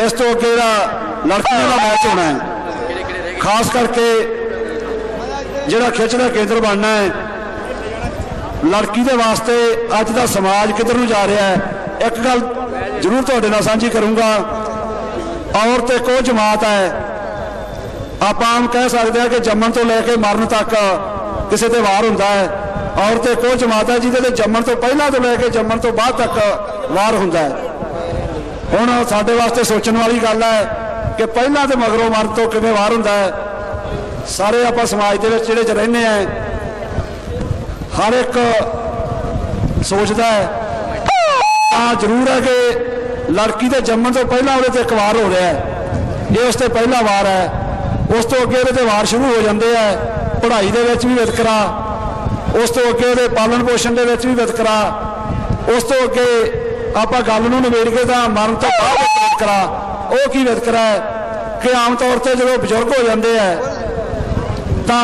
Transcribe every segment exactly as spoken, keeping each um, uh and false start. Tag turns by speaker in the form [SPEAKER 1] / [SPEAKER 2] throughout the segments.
[SPEAKER 1] इस तो अगे लड़कियों का मैच होना है, खास करके जिहड़ा खिच का केंद्र बनना है लड़की के वास्ते। अज का समाज किधर नूं जा रहा है। एक गल जरूर तुहाडे नाल सांझी करूँगा, औरत एक वो जमात है, आप आम कह सकते हैं कि जम्मन तो लैके मरण तक किसी ते वार हुंदा है। औरत एक वो जमात है जिहदे ते जम्मन तो पहला तो लैके जम्मन तो बाद तक वार हुंदा है। हुण साडे वास्ते सोचण वाली गल है कि पहला तो मगरों मरण तो किवें वार हुंदा है। सारे आपां समाज दे विच जिहड़े च रहिंदे हैं, हर एक सोचता है हाँ जरूर है कि लड़की के जम्मन तो पहला वो एक वार हो रहा है, ये उसते पहला वार है। उस तो अगे वो वार शुरू हो जाते हैं, पढ़ाई दे विच भी वितकरा, उस तो अगे वो पालन पोषण दे विच भी वितकरा, उस तो अगे आप गल नूं निबेड़ के तो मरण तो बाद वितकरा। वो की वितकरा है कि आम तौर पर जो बजुर्ग हो जाते हैं तो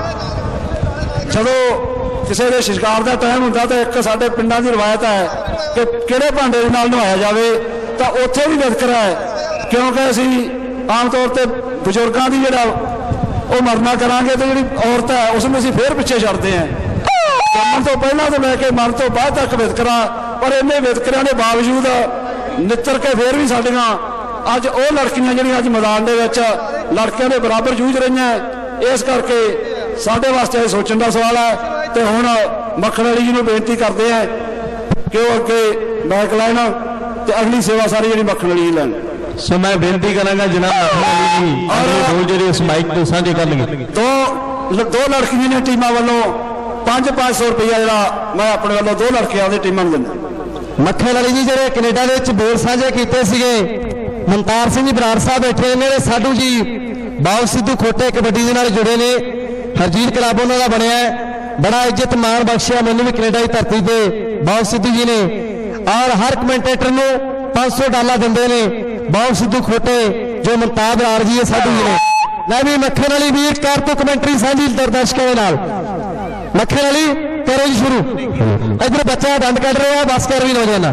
[SPEAKER 1] जो किसी के संस्कार का टाइम होंदा तो एक साडे पिंडां दी रवायत है कि किहड़े भांडे दे नाल नहाया जाए, तो उत्थे भी वितकरा है। क्योंकि असीं आम तौर पर बजुर्गों की जिहड़ा वो मरना करांगे तो जिहड़ी औरत है उसमें असीं फिर पिछे छड्डदे हैं। जम्मन तो पहला तो लैके मरण तो बाद तक वितकरा, पर इन्ने वितकरिਆਂ के बावजूद नितर के फिर भी साडियां अज वो लड़कियां जिहड़ियां अज मैदान दे विच लड़कियां दे बराबर जूझ रही हैं। इस करके साडे वास्ते ये सोचण दा सवाल है। तो हुण मक्खण अली जी नूं बेनती करते हैं कि वो अगे बैक लैन ते अगली सेवा सारी जिहड़ी मक्खण अली जी लैन।
[SPEAKER 2] सो मैं बेनती करांगा जनाब मक्खण अली जी और ਜਿਹੜੇ इस माइक तो साझे करनगे।
[SPEAKER 1] दो दो लड़कियां ने टीमां वालों पांच पांच सौ रुपया जिहड़ा मैं अपने वालों दो लड़कियां दी टीमां नूं दिंदा।
[SPEAKER 2] मक्खण अली जी ਜਿਹੜੇ ਕੈਨੇਡਾ ਦੇ ਵਿੱਚ ਬੋਲ ਸਾਂਝੇ ਕੀਤੇ ਸੀਗੇ, ਮਨਤਾਰ ਸਿੰਘ ਜੀ ਬਰਾੜ ਸਾਹਿਬ ਬੈਠੇ ਨੇ, ਸਾਧੂ ਜੀ ਬਾਉ ਸਿੱਧੂ ਖੋਟੇ ਕਬੱਡੀ ਦੇ ਨਾਲ ਜੁੜੇ ਨੇ, ਹਰਜੀਤ ਕਲੱਬ ਉਹਨਾਂ ਦਾ ਬਣਿਆ, बड़ा इज्जत मान बख्शिया मैनू भी कनेडा की धरती पे बाउ सिद्धू जी ने। और हर कमेंटेटर को पांच सौ डॉलर देंगे ने बाउ सिद्धू खोटे जो मुमताज बराड़ जी है साधु जी ने। मैं भी मक्खण अली वीर कार तो कमेंटरी साझी दर्शकों के नाल। मक्खण अली करो जी शुरू। इधर बच्चा डंड कट रहा है, बस कर भी नौजवान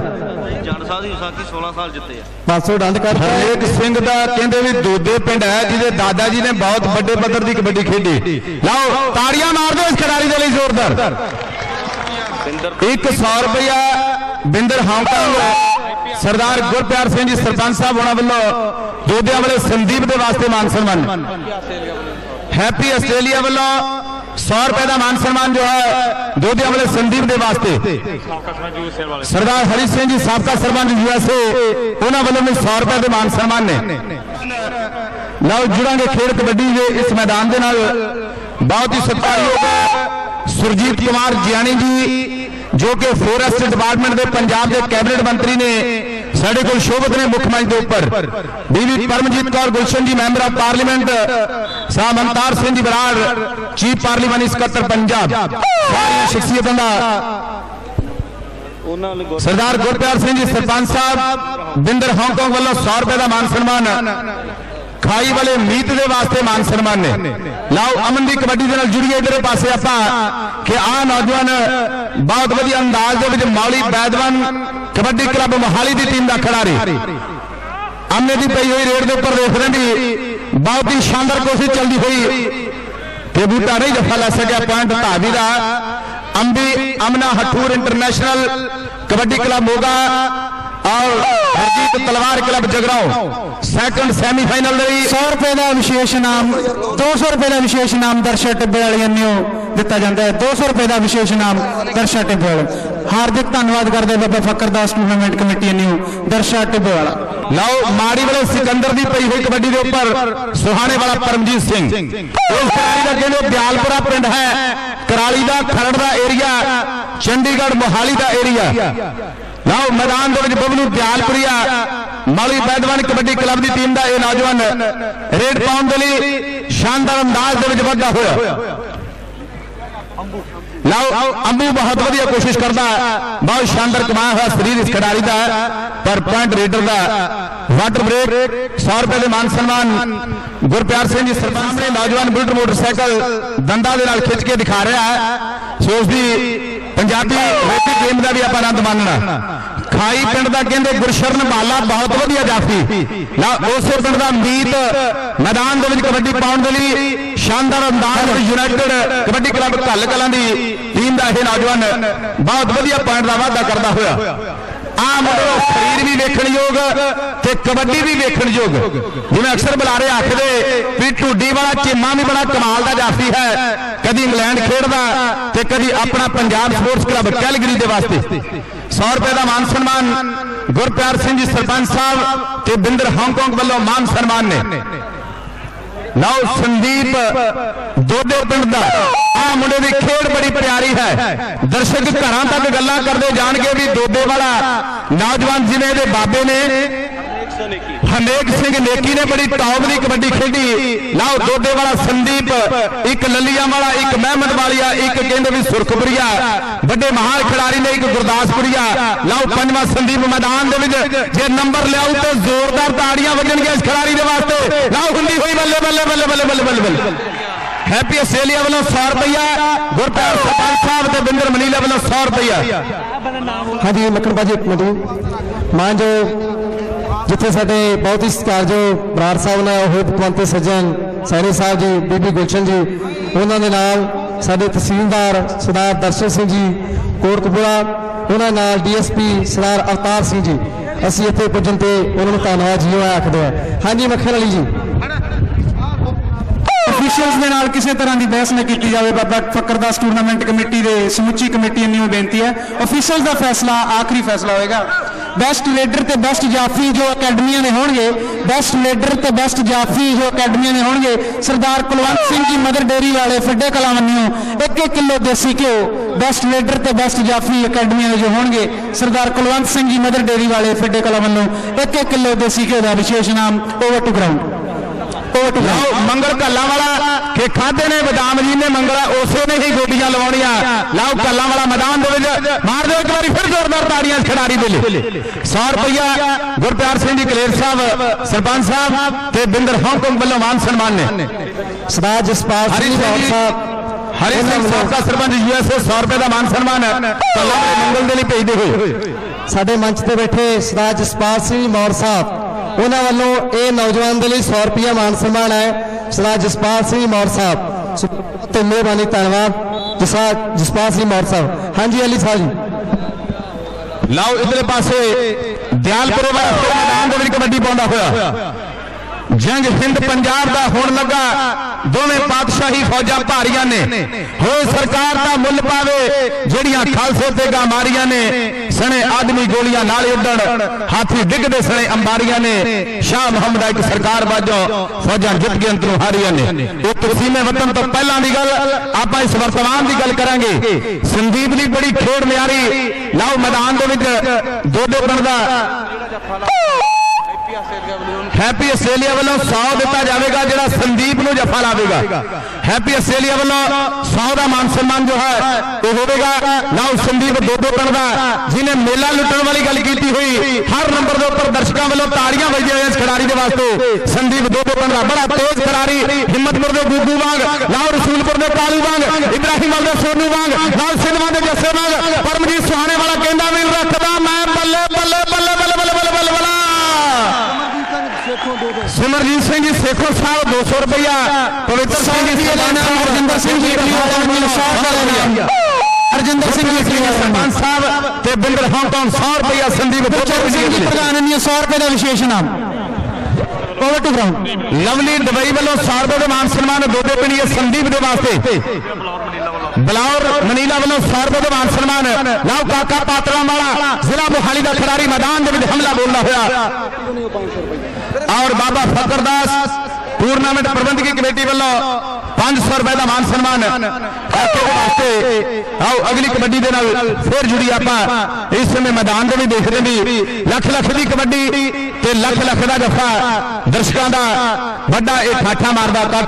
[SPEAKER 2] पांच सौ डंड कट।
[SPEAKER 3] हरनेक सिंह का कहते भी दूधे पिंड है जिसे दादा जी ने बहुत बड़े पद्धर की कबड्डी खेडी। लाओ ताड़ियां मार दो इस खिलाड़ी के लिए जोरदार। एक सौ रुपया बिंदर हांगकांग सरदार गुरप्यार सिंह जी सरपंच साहब होना वालों दोदिया वाले संदीप के वास्ते मान सम्मान। हैप्पी आस्ट्रेलिया वालों सौ रुपए का मान सम्मान जो है दोदिया वाले संदीप के वास्ते। सरदार हरी सिंह जी साबका सरपंच यूएसए उन्होंने वालों भी सौ रुपए के मान सम्मान ने। लो जुड़ांगे खेल कबड्डी के इस मैदान के नाल बहुत ही सत्कारयोग सुरजीत कुमार जियानी जी जो कि फॉरेस्ट डिपार्टमेंट के पंजाब के कैबिनेट मंत्री ने साढ़े को शोभत ने मुख्य मंच के ऊपर। Bibi Paramjit Kaur Gulshan ji member of parliament, साहब अवतार सिंह जी बराड़ चीफ पार्लीमेंट सकत्तर पंजाब, सारी शख्सियतों का सरदार गुरप्यार सिंह जी सरपंच साहब बिंदर हांगकांग वालों सौ रुपए का मान सम्मान। खाई वाले मीत के वास्ते मान सम्मान ने। लाओ अमन की कबड्डी के जुड़िए इधर पासे आपा कि आ नौजवान बहुत वधिया अंदाज के मौली बैदवान कबड्डी क्लब मोहाली की टीम का खिलाड़ी अमने की पई हुई रेड के उपर देख रहे भी बहुत ही शानदार कोशिश चलती हुई कि बूटा नहीं जफा लै सकिया पॉइंट धावी का। अंबी अमना हठूर इंटरनेशनल कबड्डी क्लब होगा और हरजीत तलवार क्लब जगराओं सैकंड सैमीफाइनल सौ रुपए का विशेष इनाम दो सौ रुपए का विशेष इनाम दर्शा टिब्बे वालियां नूं दिता जाता है। दो सौ रुपए का विशेष इनाम दर्शा टिब्बे वाले। हार्दिक धन्यवाद करते बाबा फकरदास टूर्नामेंट कमेटी न्यू दर्शा टिब्बे वाला। लाओ माड़ी वाले सिकंदर की पई हुई कबड्डी के ऊपर सुहाने वाला परमजीत सिंह दयालपुरा पिंड है कराली का खरड़ का एरिया चंडीगढ़ मोहाली का एरिया। लाओ मैदान बबलू दयालपुरिया मौली बैदवान कबड्डी क्लब की टीम का यह नौजवान रेड पाउंड के लिए शानदार अंदाज के वाधा होया। लाओ अंबू बहुत वधिया कोशिश करता है, बहुत शानदार कमाया हुआ शरीर इस खिडारी का, पर पॉइंट रेडर का वाटर ब्रेक सौ रुपए के मान सम्मान गुरप्यार सिंह जी सरपंच ने नौजवान बुलेट मोटरसाइकिल दंदा के नाल खिंच के दिखा रहा है। सो उसकी पंजाबी हॉकी गेम का भी आप आनंद मानना। खाई पिंड का कहते गुरशरण बाला बहुत वधिया जाफी ना, उस पिंड का मीत मैदान के कबड्डी पाने के लिए शानदार अंदाज यूनाइटेड कबड्डी क्लब घल कलां की टीम का यह नौजवान बहुत वधिया पॉइंट का वाधा करता हुआ आ मुंडे शरीर भी वेखण योग ते कबड्डी भी वेखण योग, जिवें अक्सर बुलारे आखदे भी ढूडी वाला चीमा भी बड़ा कमाल का जाफी है, कदी इंग्लैंड खेडदा ते कदी अपना पंजाब स्पोर्ट्स क्लब कैलगरी दे वास्ते। सौ रुपए का मान सम्मान गुरप्यार सिंह जी सरपंच साहब ते बिंदर हांगकांग वालों मान सम्मान ने। लओ संदीप दोदे पिंड दा आ मुंडे दी खेड बड़ी प्यारी है, दर्शक घरां तक गल्लां करदे जाणगे भी दोदे वाला नौजवान जिवें दे बाबे ने हमेक सिंह नेकी ने बड़ी टॉप की कबड्डी खेडी। लाओ दोदे वाला संदीप एक ललिया वाला, एक महमद वालिया, एक कहते भी सुरखपुरिया, बड़े महान खिलाड़ी ने एक गुरदासपुरिया। लाओ पंजवा संदीप मैदान जे नंबर लियाओ तो जोरदार ताड़ियां वजणगियां इस खिलाड़ी के वास्ते। लाओ हुंदी हुई बल्ले बल्ले बल्ले बल्ले बल्ले बल्ले बल्ले। हैप्पी आस्ट्रेलिया वालों सौ रुपया, गुरप्यार सरपंच साहब ते बिंदर मनीला वालों सौ रुपया।
[SPEAKER 2] हाँ जी लखन भाजी एक मिनट मान जो जिथे साडे बहुत ही सत्कारयोग बराड़ साहब ने होए भगवंत सज्जन सैनी साहब जी, बीबी गुलशन जी, उन्होंने नाल साडे तहसीलदार सरदार दर्शन सिंह जी कोटकपुरा, उन्होंने नाल डी एस पी सरदार अवतार सिंह जी, असीं इत्थे पुजन ते उन्होंने धन्नवाद जी आखदे हैं। हाँ जी मक्खन अली जी
[SPEAKER 4] ऑफिशियल्स के नाल किसी तरह की बहस न की जाए। बाबा फकरदास टूरनामेंट कमेटी के समुची कमेटी इन्नी बेनती है, ऑफिशियल का फैसला आखिरी फैसला होएगा। बेस्ट लीडर ते बेस्ट जाफी जो अकैडमियां ने होंगे, बेस्ट लीडर ते बेस्ट जाफी जो अकैडमियां ने होंगे, सरदार कुलवंत सिंह जी मदर डेयरी वाले फिड्डे कला मनियो एक एक किलो देसी घ्यो। बेस्ट लीडर ते बेस्ट जाफी अकैडमियां जो होंगे, सरदार कुलवंत सिंह जी मदर डेयरी वाले फिड्डे कला मनियो एक एक किलो देसी घ्यो का विशेष नाम। Over to ground.
[SPEAKER 3] मंगल कला वाला के खाते ने बदाम जी ने मंगला उसे ने ही गोटियां लवाउणियां। लाओ कला वाला मैदान दे विच मार दो एक बार फिर जोरदार ताड़ियां खिलाड़ी दे लिए। सौ रुपया गुरप्यार सिंह जी कलेर साहब सरपंच साहब ते बिंदर हांगकांग वालों मान सम्मान ने।
[SPEAKER 2] सरदार जसपाल सिंह साहब
[SPEAKER 3] हरि सिंह साहब सरपंच यूएसए सौ रुपए का मान सम्मान कला मंगल दे लिए भेजते हुए।
[SPEAKER 2] साडे मंच ते बैठे सरदार जसपाल सिंह मौर साहब उन्होंने वालों ये नौजवान के लिए सौ रुपया मान सम्मान है। सरदार जसपाल सिंह मौर साहब तो मेहरबानी धन्यवाद जसपाल सिंह मौर साहब। हाँ जी अली साहब जी।
[SPEAKER 3] लाओ इधर पासे दयालपुर मैदान कबड्डी पाउंदा होया जंग हिंद पंजाब का होण लगा। दोवें पातशाही फौजा भारियां ने होए सरकार का मुल पावे, जड़ियां खालसे ते गामारियां ने सने आदमी गोलियां नाल उड़न, हाथी डिगदे सने अंबारियां ने। शाह मुहम्मद एक सरकार बाजो फौजा जित के अंतरों हारियां ने। एक तसीमे वतन तो पहला की गल आप इस वर्तमान की गल करांगे। संदीप की बड़ी खेड़ म्यारी। लाओ मैदान दे विच दोदे पिंड दा हैप्पी आस्ट्रेलिया वालों सौ दिता जाएगा, जरा संदीप को जफा लावेगा। हैप्पी आस्ट्रेलिया वालों सौ का मान सम्मान जो है वो होगा। लाओ संदीप दोदो पिंड दा जिन्हें मेला लुटन वाली गल की हुई, हर नंबर के उपर दर्शकों वालों ताड़ियां बजदियां इस खिलाड़ी के वास्ते। संदीप दोदो पिंड दा बड़ा तेज खिलाड़ी, हिम्मतपुर के गुगू वांग, लाओ रसूलपुर के कालू वांग, इब्राहिम वाल के सोनू वांग, लाओ सिंधवा के जस्से वांग, परमजीत सुहाने वाला कहंदा भी रखदा मैं बल्ले बल्ले बल्ले बल्ले बल्ले बल्ले बल्ले बल्ले। सिमरजीत सिंह जी सेखो साहब दो सौ रुपया, पवित्र सिंह जी हरजिंदर सिंह जी हरजिंदर सिंह जी सरपंच साहब ते बिंदर हांगकांग सौ रुपया। संदीप प्रधान सौ रुपए का विशेष नाम। Over to ground. Lovely Dubai वालों सौ रुपए का मान सम्मान दोदे पिंडी संदीप के वास्ते। बलौर मनीला वालों सौ रुपए का मान सम्मान। लाओ काका पात्रा वाला जिला मोहाली का खिलाड़ी मैदान में हमला बोलना हुआ। और बाबा फकरदास टूरनामेंट प्रबंधकी कमेटी वालों पांच सौ रुपए का मान सम्मान। आओ अगली कबड्डी के नाल फिर जुड़ी आप इस समय मैदान में भी देखते भी लख लख की कबड्डी ते लख लख का जफा दर्शकों का बड़ा एक ठाठा मारदा कठ।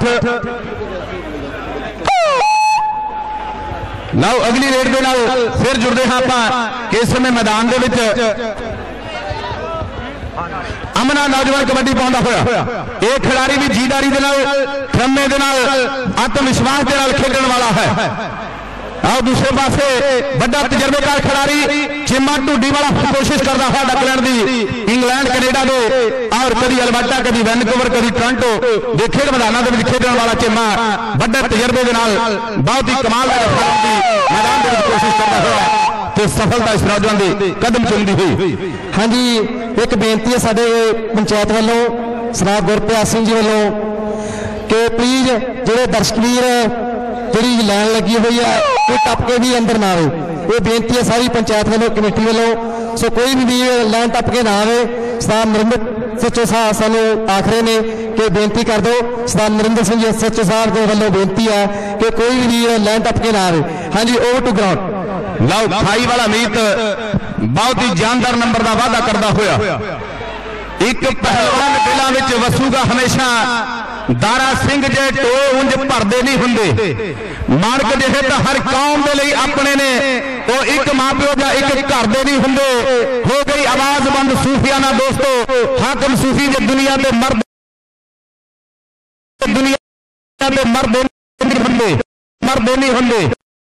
[SPEAKER 3] लाओ अगली रेड के नाल फिर जुड़ते हैं आप इस समय मैदान के अमना नौजवान कबड्डी पाउंदा होया। एक खिलाड़ी भी जीदारी दे नाल खम्मे दे नाल आत्मविश्वास दे नाल खेलण वाला है। आओ दूसरे पासे बड़ा तजर्बेकार खिलाड़ी चिम्मा ढूडी वाला कोशिश करता है डक लैण की इंग्लैंड कनेडा दे और कभी अलबर्टा कभी वैनकूवर कभी टोरंटो दे खेड मैदानों के खेडने वाला चिम्मा बड़े तजर्बे के नाल बहुत ही कमाल मैदान के कोशिश करता हुआ तो सफलता इस नौजवान की कदम चुमती हुई।
[SPEAKER 2] हाँ जी एक बेनती है साडे पंचायत वालों सरदार गुरप्यार सिंह जी वालों कि प्लीज जो दर्शक वीर जी लैन लगी हुई है कोई टप के भी अंदर ना आए। ये बेनती है सारी पंचायत वालों कमेटी वालों सो कोई भी वीर लैन टप के ना आए। सरदार नरिंदर सचो साहब सानू आख रहे ने कि बेनती कर दो सरदार नरिंदर सिंह जी सचो साहब के वालों बेनती है कि कोई भी वीर लैन टप के ना आए। हाँ जी ओवर टू ग्राउंड।
[SPEAKER 3] लाओ खाई वाला मीत बहुत ही जानदार नंबर का वादा करता हुआ एक पहलवान दिलों में वसूगा हमेशा दारा सिंह जे टो उंज भरदे नहीं हुंदे मानक जिहे तो हर कौम के लिए अपने ने वो एक मां प्यो का एक घर दे नहीं हुंदे हो गई आवाज बंद सूफियाना दोस्तों हाकिम सूफी जे दुनिया के मर्द दुनिया के मर्द नहीं हुंदे मर्द नहीं हुंदे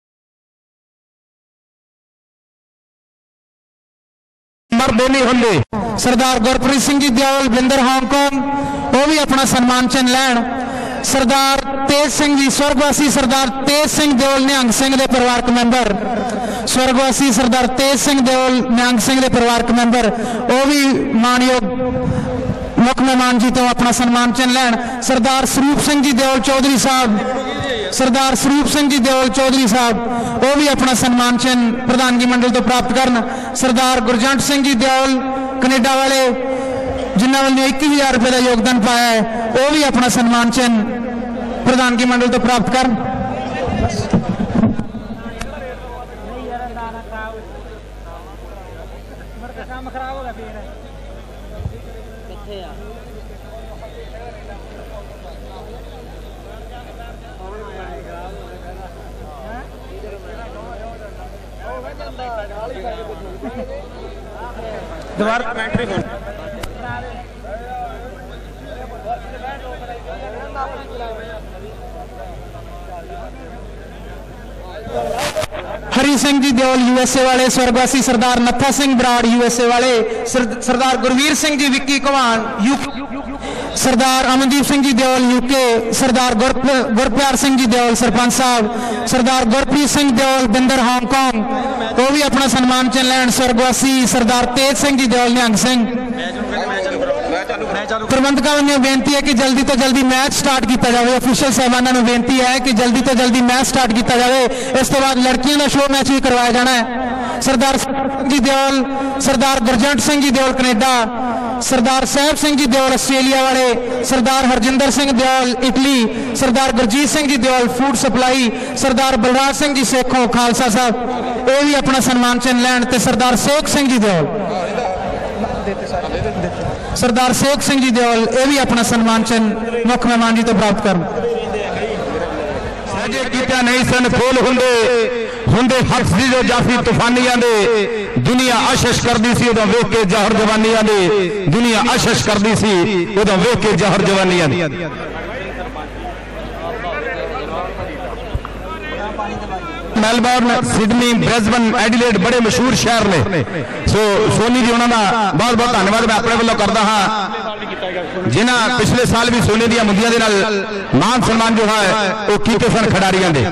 [SPEAKER 3] मर्द नहीं होंगे।
[SPEAKER 4] सरदार गुरप्रीत सिंह जी दियाल बिंदर हांगकांग वो भी अपना सम्मान चिन्ह लैन। सरदार तेज सिंह जी स्वर्गवासी सरदार तेज सिंह देओल निहंग सिंह के परिवारक मैंबर स्वर्गवासी सरदार तेज सिंह देओल निहंग सिंह के परिवारक मैंबर वो भी मानयोग मुख मेहमान जी तो अपना सम्मान चिन्ह लैन। सरदार स्वरूप सिंह जी देओल चौधरी साहब सरदार स्वरूप सिंह जी देओल चौधरी साहब वो भी अपना सम्मान चिन्ह प्रधानगी मंडल तो प्राप्त करन। सरदार गुरजंट सिंह जी देओल कनेडा वाले जिन्होंने वाले इक्की हजार रुपये का योगदान पाया है वो भी अपना सम्मान चिन्ह प्रधानगी मंडल तो प्राप्त कर।
[SPEAKER 5] दोबारा कमेंट्री
[SPEAKER 4] हरी सिंह जी देओल यूएसए वाले स्वर्गवासी सरदार नत्था सिंह बराड़ यूएसए वाले सरदार गुरवीर सिंह जी विक्की कवान यू सरदार अमनदीप सिंह जी देओल यूके सरदार गुरप्यार सिंह जी देओल सरपंच साहब सरदार गुरप्रीत सिंह देओल बिंदर हांगकांग वो भी अपना सम्मान चिन्ह लैन। स्वर्गवासी सरदार तेज सिंह जी देओल निहंग सिंह। प्रबंधकों ने बेनती है कि जल्दी तो जल्दी मैच स्टार्ट किया जाए। ऑफिशियल साहबाना ने बेनती है कि जल्दी तो जल्दी मैच स्टार्ट किया जाए। इस तो बाद लड़कियों का शो मैच भी करवाया जाना है। सरदार जी देओल सरदार गुरजंट सिंह जी देओल कनेडा सरदार साहब सिंह जी देओल आस्ट्रेलिया वाले Sardar Harjinder Singh Deol Italy Sardar Gurjit Singh ji Deol food supply Sardar Balraj Singh ji Sekhon Khalsa साहब ये भी अपना सम्मान चिन्ह लैन। ते सरदार सेवक सिंह जी देओल सरदार सेवक सिंह जी देओल ये भी अपना सम्मान चिन्ह मुख मेहमान जी तो प्राप्त कर।
[SPEAKER 3] सजे कीता नहीं सन फूल हुंदे हुंदे हक सी जो जाफी तूफानियां दे दुनिया आशिश करदी सी उदों वेख के जहर जवानियां दे दुनिया आशिश करदी सी उदों वेख के जहर जवानियां दे। मेलबर्न सिडनी ब्रिस्बेन एडिलेड बड़े मशहूर शहर ने सो सोनी जी उन्होंने बहुत बहुत धन्यवाद मैं अपने वालों करता हाँ जिन्हें पिछले साल भी सोने दी मुंदियां दे नाल मान सम्मान जो है वो कीते सन खिडारियां दे।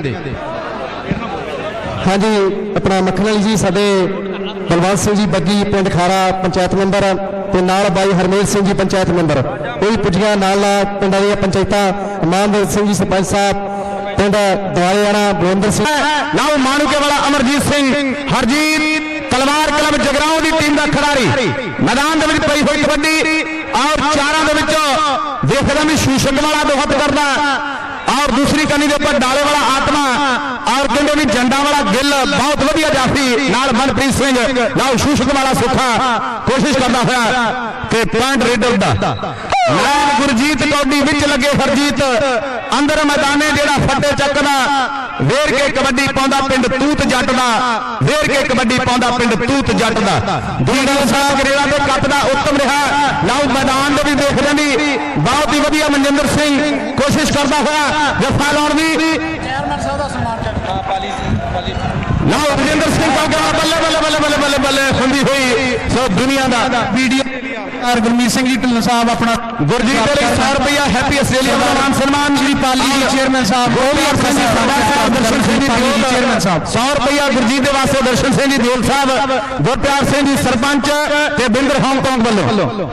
[SPEAKER 2] हाँ जी अपना मक्खन अली जी साडे बलवंत सिंह जी बग्गी पिंड खारा पंचायत मैंबर ते नाल बाई हरमेल सिंह जी पंचायत मैंबर वो भी पुजिया नाल पिंडां दी पंचायतां मानदेव सिंह जी सरपंच साहब पिंड दवालेआना बलविंदर सिंह
[SPEAKER 3] लाओ माणूके वाला अमरजीत सिंह हरजीत तलवार क्लब जगराओं की टीम का खिडारी मैदान दे विच पई होई कबड्डी और चारां दे विच देखदा भी शीशक वाला दोहत करदा और दूसरी कनी के ऊपर डाले वाला आत्मा और कहते भी झंडा वाला गिल बहुत वधिया जाफी नाल मनप्रीत सिंह नाल शीशक वाला सुखा कोशिश करता हुआ कि पॉइंट रेडर दा नाल गुरजीत कौडी विच लगे हरजीत अंदर मैदाने जेड़ा फटे चकदा वेर के कबड्डी पाउंदा पिंड तूत जट दा वेर के कबड्डी पाउंदा पिंड तूत जट दा दीगल साहब गरेड़ा दे कप दा उत्तम रहा लाओ मैदान दे भी देख रहे बहुत ही वधिया मनजिंदर सिंह कोशिश करता हुआ जफा लाउण दी चेयरमैन साहब दा सम्मान ਲਓ ਰਜਿੰਦਰ ਸਿੰਘ ਕਾਂਗਾ ਬੱਲੇ ਬੱਲੇ ਬੱਲੇ ਬੱਲੇ ਬੱਲੇ ਬੱਲੇ ਹੁੰਦੀ ਹੋਈ ਸੋ ਦੁਨੀਆ ਦਾ
[SPEAKER 4] ਵੀਡੀਓ ਔਰ ਗੁਰਮੀਤ ਸਿੰਘ ਜੀ ਢਿੱਲੋਂ ਸਾਹਿਬ ਆਪਣਾ
[SPEAKER 3] ਗੁਰਜੀਤ ਦੇ ਲਈ ਸੌ ਰੁਪਇਆ ਹੈਪੀ ਆਸਟ੍ਰੇਲੀਆ ਦਾ ਮਾਨ ਸਨਮਾਨ
[SPEAKER 4] ਸ਼੍ਰੀ ਪਾਲੀ ਜੀ ਚੇਅਰਮੈਨ ਸਾਹਿਬ ਉਹ ਵੀ
[SPEAKER 3] ਦਰਸ਼ਨ ਸਿੰਘ ਜੀ ਦਿਓਲ
[SPEAKER 4] ਚੇਅਰਮੈਨ ਸਾਹਿਬ
[SPEAKER 3] ਸੌ ਰੁਪਇਆ ਗੁਰਜੀਤ ਦੇ ਵਾਸਤੇ ਦਰਸ਼ਨ ਸਿੰਘ ਜੀ ਦਿਓਲ ਸਾਹਿਬ ਗੁਰਪਿਆਰ ਸਿੰਘ ਜੀ ਸਰਪੰਚ ਤੇ ਬਿੰਦਰ ਹਾਂਗਕਾਂਗ ਵੱਲੋਂ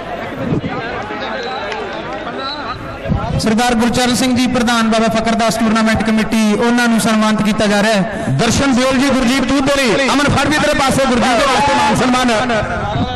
[SPEAKER 4] ਸਰਦਾਰ ਗੁਰਚਰਨ ਸਿੰਘ ਜੀ ਪ੍ਰਧਾਨ ਬਾਬਾ ਫਕਰਦਾਸ ਟੂਰਨਾਮੈਂਟ ਕਮੇਟੀ ਉਹਨਾਂ ਨੂੰ ਸਨਮਾਨਿਤ ਕੀਤਾ ਜਾ ਰਿਹਾ ਹੈ।
[SPEAKER 3] ਦਰਸ਼ਨ ਦਿਓਲ ਜੀ ਗੁਰਜੀਤ ਤੂਤ ਦੇ ਲਈ ਅਮਨ ਫੜ ਵੀ ਤੇਰੇ ਪਾਸੇ ਗੁਰਜੀਤ ਦੇ ਵਾਸਤੇ ਮਾਨ ਸਨਮਾਨ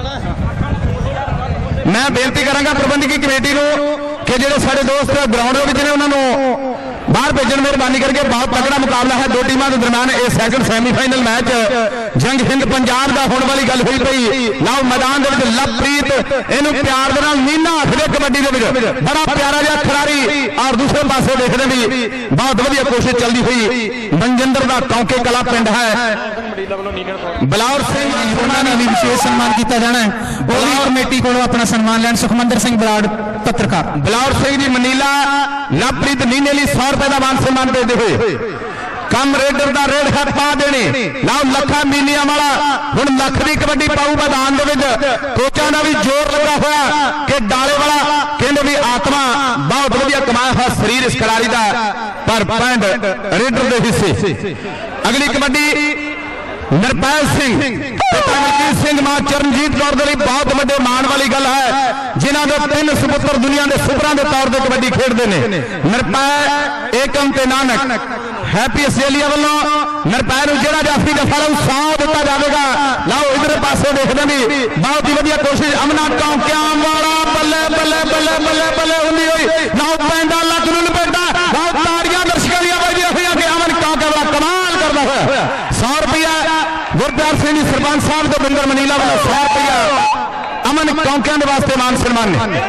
[SPEAKER 3] ਮੈਂ ਬੇਨਤੀ ਕਰਾਂਗਾ ਪ੍ਰਬੰਧਕੀ ਕਮੇਟੀ ਨੂੰ ਕਿ ਜਿਹੜੇ ਸਾਡੇ ਦੋਸਤ ਗਰਾਊਂਡ ਦੇ ਵਿੱਚ ਨੇ ਉਹਨਾਂ ਨੂੰ ਬਾਹਰ ਭੇਜਣ ਮਿਹਰਬਾਨੀ ਕਰਕੇ ਬਹੁਤ ਤਕੜਾ ਮੁਕਾਬਲਾ ਹੈ ਦੋ ਟੀਮਾਂ ਦੇ ਦਰਮਿਆਨ ਇਹ second semifinal match Jang Hind Punjab ਦਾ ਹੋਣ ਵਾਲੀ ਗੱਲ ਹੋਈ ਪਈ ਲਓ ਮੈਦਾਨ ਦੇ ਵਿੱਚ ਲਵਪ੍ਰੀਤ ਇਹਨੂੰ ਪਿਆਰ ਦੇ ਨਾਲ ਨੀਨਾ ਆਖਦੇ ਕਬੱਡੀ ਦੇ ਵਿੱਚ ਬੜਾ ਪਿਆਰਾ ਜਿਹਾ ਖਿਡਾਰੀ ਔਰ ਦੂਸਰੇ ਪਾਸੇ ਦੇਖਦੇ ਵੀ ਬਹੁਤ ਵਧੀਆ ਕੋਸ਼ਿਸ਼ ਚੱਲਦੀ ਹੋਈ ਮਨਜਿੰਦਰ ਦਾ ਕੌਂਕੇ ਕਲਾ ਪਿੰਡ ਹੈ ਬਲੌਰ ਸਿੰਘ
[SPEAKER 4] ਉਹਨਾਂ ਨੂੰ ਵੀ ਵਿਸ਼ੇਸ਼ ਸਨਮਾਨ ਕੀਤਾ ਜਾਣਾ ਹੈ ਉਹ ਵੀ ਕਮੇਟੀ ਕੋਲੋਂ ਆਪਣਾ ਸਨਮਾਨ ਲੈਣ ਸੁਖਮੰਦਰ ਸਿੰਘ ਬਰਾੜ ਪੱਤਰਕਾਰ
[SPEAKER 3] ਬਲੌਰ ਸਿੰਘ ਜੀ ਮਨੀਲਾ ਲਵਪ੍ਰੀਤ ਨੀਨੇ ਲਈ ਸੌ ਰੁਪਏ ਦਾ ਮਾਨ ਸਨਮਾਨ ਦੇਦੇ ਹੋਏ ਕਮ ਰੇਡਰ ਦਾ ਰੇਡ ਹੈ ਪਾ ਦੇਣੇ ਲਓ ਲੱਖਾਂ ਮੀਨੀਆਂ ਵਾਲਾ ਹੁਣ ਲੱਖ ਦੀ ਕਬੱਡੀ ਪਾਊ ਮੈਦਾਨ ਦੇ ਵਿੱਚ ਕੋਚਾਂ ਦਾ ਵੀ ਜ਼ੋਰ ਲੱਗਾ ਹੋਇਆ ਕਿ ਡਾਲੇ ਵਾਲਾ ਕਹਿੰਦੇ ਵੀ ਆਤਮਾ ਬਹੁਤ ਵਧੀਆ ਕਮਾਇਆ ਹੋਇਆ ਸਰੀਰ ਇਸ ਖਿਡਾਰੀ ਦਾ ਪਰ ਪੈਂਡ ਰੇਡਰ ਦੇ ਹਿੱਸੇ ਅਗਲੀ ਕਬੱਡੀ ਨਿਰਪੈਲ ਸਿੰਘ ਤਰਨਜੀਤ ਸਿੰਘ ਮਾਂ ਚਰਨਜੀਤ ਕੌਰ ਦੇ ਲਈ ਬਹੁਤ ਵੱਡੇ ਮਾਣ ਵਾਲੀ ਗੱਲ ਹੈ ਜਿਨ੍ਹਾਂ ਦੇ ਤਿੰਨ ਸੁਪੁੱਤਰ ਦੁਨੀਆ ਦੇ ਸੁਪਰਾਂ ਦੇ ਤੌਰ ਤੇ ਕਬੱਡੀ ਖੇਡਦੇ ਨੇ ਨਿਰਪੈਲ ਏਕਮ ਤੇ ਨਾਨਕ ਹੈਪੀ ਆਸਟ੍ਰੇਲੀਆ ਵੱਲੋਂ ਨਿਰਪੈਲ ਨੂੰ ਜਿਹੜਾ ਜਾਫੀ ਦਫਾ ਲਊ ਸੌ ਦਿੱਤਾ ਜਾਵੇਗਾ ਲਓ ਇਧਰ ਪਾਸੇ ਦੇਖਦੇ ਵੀ ਬਹੁਤ ਹੀ ਵਧੀਆ ਕੋਸ਼ਿਸ਼ ਅਮਨਾ ਕੌਂਕਿਆਂ ਵਾਲਾ ਬੱਲੇ ਬੱਲੇ ਬੱਲੇ ਬੱਲੇ ਬੱਲੇ ਹੁੰਦੀ ਹੋਈ ਲਓ ਪੈਂਦਾ ਲੱਕ ਨੂੰ ਲਪੇਟਾ ਲਓ ਤਾੜੀਆਂ ਦਰਸ਼ਕਾਂ ਦੀਆਂ ਵੱਜਦੀਆਂ ਹੋਈਆਂ ਕਿ ਅਮਨ ਕੌਂਕਿਆਂ ਵਾਲਾ ਕਮਾਲ ਕਰਦਾ ਹੋਇਆ ਸੌ ਰੁਪਇਆ ਗੁਰਪਿਆਰ ਸਿੰਘ ਜੀ ਸਰਪੰਚ ਸਾਹਿਬ ਤੇ ਬਿੰਦਰ ਮਨੀਲਾ ਵੱਲੋਂ ਸੌ ਰੁਪਇਆ ਅਮਨ ਕੌਂਕਿਆਂ ਦੇ ਵਾਸਤੇ ਮਾਨ ਸਨਮਾਨ ਨੇ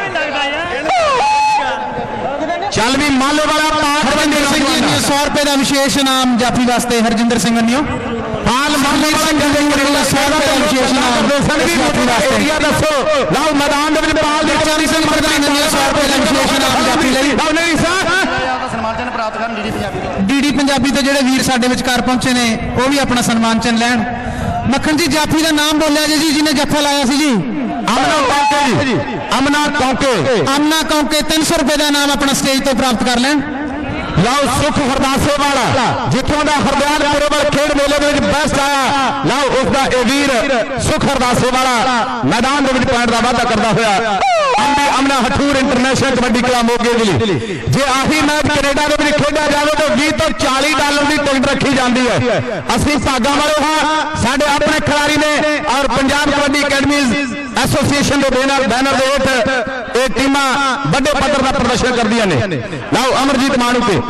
[SPEAKER 3] ਚੱਲ ਵੀ ਮਾਲੇ ਵਾਲਾ ਪਾਠ
[SPEAKER 4] ਹਰਜਿੰਦਰ ਸਿੰਘ ਜੀ ਸੌ ਰੁਪਏ ਦਾ ਵਿਸ਼ੇਸ਼ ਇਨਾਮ ਜਾਫੀ ਵਾਸਤੇ ਹਰਜਿੰਦਰ ਸਿੰਘ ਵੱਲੋਂ
[SPEAKER 3] ਹਾਲ ਮਾਲੇ ਸਿੰਘ ਜੀ ਸੌ ਰੁਪਏ ਦਾ ਵਿਸ਼ੇਸ਼ ਇਨਾਮ ਦੇ ਸੰਗੀ ਵਾਸਤੇ ਏਰੀਆ ਦੱਸੋ ਲਓ ਮੈਦਾਨ ਦੇ ਵਿੱਚ ਪਾਲ ਦੇ
[SPEAKER 4] ਚਾਲੀ ਸਿੰਘ ਪ੍ਰਧਾਨ ਨੇ ਸੌ ਰੁਪਏ ਦਾ ਵਿਸ਼ੇਸ਼ ਇਨਾਮ ਜਾਫੀ ਲਈ
[SPEAKER 3] ਲਓ ਨਹੀਂ ਸਾਹਿਬ
[SPEAKER 4] ਡੀਡੀ ਪੰਜਾਬੀ ਤੋਂ ਜਿਹੜੇ ਵੀਰ ਸਾਡੇ ਵਿਚਕਾਰ ਪਹੁੰਚੇ ਨੇ ਉਹ ਵੀ ਆਪਣਾ ਸਨਮਾਨ ਚਿੰਨ੍ਹ ਲੈਣ ਮੱਖਣ ਜੀ ਜਾਫੀ ਦਾ ਨਾਮ ਬੋਲਿਆ ਜੀ ਜਿਹਨੇ ਜੱਫਾ ਲਾਇਆ ਸੀ ਜੀ
[SPEAKER 3] ਅਮਨਾ ਕੌਂਕੇ ਜੀ ਅਮਨਾ ਕੌਂਕੇ
[SPEAKER 4] ਅਮਨਾ ਕੌਂਕੇ ਤਿੰਨ ਸੌ ਰੁਪਏ ਦਾ ਇਨਾਮ ਆਪਣਾ ਸਟੇਜ ਤੋਂ ਪ੍ਰਾਪਤ ਕਰ ਲੈਣ
[SPEAKER 3] ਲਓ ਸੁਖ ਹਰਦਾਸੇ ਵਾਲਾ ਜਿੱਥੋਂ ਦਾ ਹਰਦਿਆਲ ਪੁਰਵਲ ਖੇਡ ਮੇਲੇ ਦੇ ਵਿੱਚ ਬੈਸਟ ਆਇਆ ਲਓ ਉਸ ਦਾ ਇਹ ਵੀਰ ਸੁਖ ਹਰਦਾਸੇ ਵਾਲਾ ਮੈਦਾਨ ਦੇ ਵਿੱਚ ਪੁਆਇੰਟ ਦਾ ਵਾਅਦਾ ਕਰਦਾ ਹੋਇਆ ਅੰਬੀ ਅਮਨਾ ਹਠੂਰ ਇੰਟਰਨੈਸ਼ਨਲ ਕਬੱਡੀ ਕਲਾ ਮੋਗੇ ਦੇ ਲਈ ਜੇ ਆਹੀ ਮੈਚ ਕੈਨੇਡਾ ਦੇ ਵਿੱਚ ਖੇਡਿਆ ਜਾਵੇ ਤਾਂ ਵੀਹ ਤੋਂ ਚਾਲੀ ਡਾਲਰ ਦੀ ਟਿਕਟ ਰੱਖੀ ਜਾਂਦੀ ਹੈ ਅਸੀਂ ਭਾਗਾਂ ਵਾਲੇ ਹਾਂ ਸਾਡੇ ਆਪਣੇ ਖਿਡਾਰੀ ਨੇ ਔਰ ਪੰਜਾਬ ਕਬੱਡੀ ਅਕੈਡਮੀਜ਼ ਐਸੋਸੀਏਸ਼ਨ ਦੇ ਬੈਨਰ ਬੈਨਰ ਦੇ ਹੇਠ ਇਹ ਟੀਮਾਂ ਵੱਡੇ ਪੱਧਰ ਦਾ ਪ੍ਰਦਰਸ਼ਨ ਕਰਦੀਆਂ ਨੇ ਲਓ ਅਮਰਜੀਤ ਮਾਣੂ ਤੇ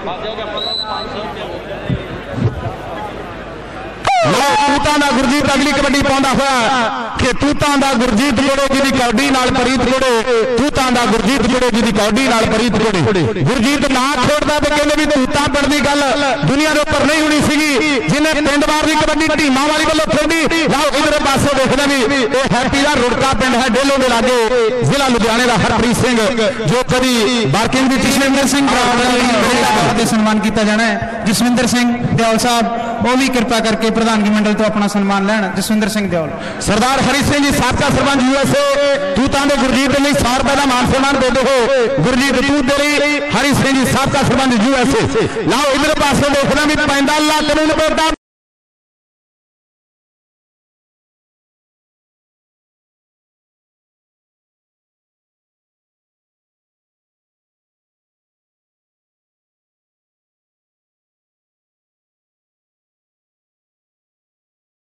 [SPEAKER 3] ਤੂਤਾਂ ਦਾ ਗੁਰਜੀਤ ਅਗਲੀ ਕਬੱਡੀ ਪਾਉਂਦਾ ਹੋਇਆ ਕਿ ਤੂਤਾਂ ਦਾ ਗੁਰਜੀਤ ਕੋੜੇ ਜੀ ਦੀ ਕੌਡੀ ਨਾਲ ਪ੍ਰੀਤ ਕੋੜੇ ਤੂਤਾਂ ਦਾ ਗੁਰਜੀਤ ਕੋੜੇ ਜੀ ਦੀ ਕੌਡੀ ਨਾਲ ਪ੍ਰੀਤ ਕੋੜੇ ਗੁਰਜੀਤ ਨਾ ਖੇਡਦਾ ਤੇ ਕਹਿੰਦੇ ਵੀ ਤੂਤਾਂ ਪਿੰਡ ਦੀ ਗੱਲ ਦੁਨੀਆ ਦੇ ਉੱਪਰ ਨਹੀਂ ਹੋਣੀ ਸੀਗੀ ਜਿਹਨੇ ਪਿੰਡ ਵਾਰ ਦੀ ਕਬੱਡੀ ਢੀਮਾ ਵਾਲੀ ਵੱਲੋਂ ਖੇਡੀ ਲਓ ਇਧਰ ਪਾਸੇ ਦੇਖਦੇ ਵੀ ਇਹ ਹੈਪੀ ਦਾ ਰੁੜਕਾ ਪਿੰਡ ਹੈ ਡੇਲੋਂ ਦੇ ਲਾਗੇ ਜ਼ਿਲ੍ਹਾ ਲੁਧਿਆਣੇ ਦਾ ਹਰਪ੍ਰੀਤ ਸਿੰਘ ਜੋ ਕਦੀ ਬਾਰਕਿੰਗ ਦੀ ਜਸਵਿੰਦਰ ਸਿੰਘ
[SPEAKER 4] ਦੇ ਸਨਮਾਨ ਕੀਤਾ ਜਾਣਾ ਹੈ ਜਸਵਿੰਦਰ ਸਿੰਘ ਦਿਓਲ ਸਾਹਿਬ ਉਹ ਵੀ ਕਿਰਪਾ ਕਰਕੇ ਪ੍ਰਧਾਨਗੀ ਮੰਡਲ ਤੋਂ ਆਪਣਾ ਸਨਮਾਨ ਲੈਣ ਜਸਵਿੰਦਰ ਸਿੰਘ ਦਿਓਲ
[SPEAKER 3] ਸਰਦਾਰ ਹਰੀ ਸਿੰਘ ਜੀ ਸਾਬਕਾ ਸਰਪੰਚ ਯੂਐਸਏ ਤੂਤਾਂ ਦੇ ਗੁਰਜੀਤ ਲਈ ਸੌ ਰੁਪਏ ਦਾ ਮਾਨ ਸਨਮਾਨ ਦੇ ਦਿਓ ਗੁਰਜੀਤ ਤੂਤ ਦੇ ਲਈ ਹਰੀ ਸਿੰਘ ਜੀ ਸਾਬਕਾ ਸਰਪੰਚ ਯੂਐਸਏ ਲਓ ਇਧਰ ਪਾਸੇ ਦੇਖਣਾ ਵੀ ਪੈਂਦਾ ਲੱਕ ਨੂੰ ਲਪੇਟਾ